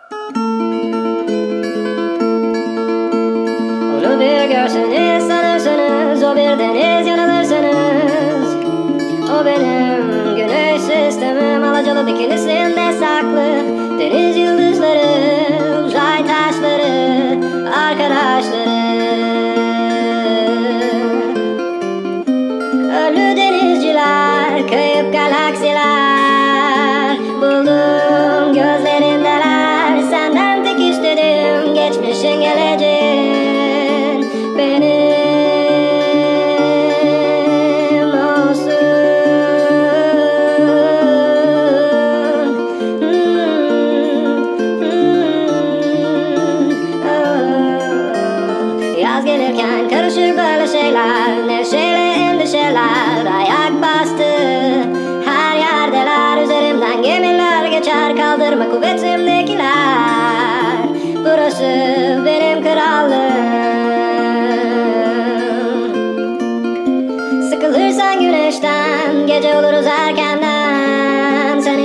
Onu bir görseniz sanırsınız, o bir deniz yanılırsınız. O benim güneş sistemim, alacalı bikinisinde saklı. Deniz yıldızları, uzay taşları, arkadaşları. Ölü denizciler, kayıp galaksiler. Buldum gözlerindeler, senden tek istedim geçmişin geleceğin benim olsun. Yaz gelirken karışır böyle şeyler, neşeyle endişeler ayak bastı. Her yerdeler, üzerimden gemiler geçer, kaldırma kuvvetimdekiler. Burası benim krallığım. Sıkılırsan güneşten, gece oluruz erkenden. Sen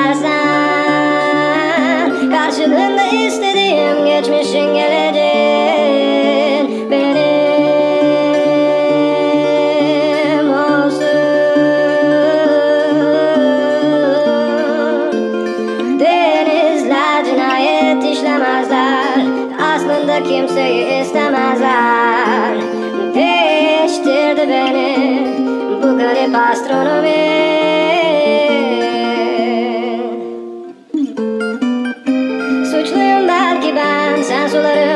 istersen, karşılığında istediğim geçmişin geleceğin benim olsun. Denizler cinayet işlemezler, aslında kimseyi istemezler. Değiştirdi beni bu garip astronomi. Suçluyum belki ben, sen suları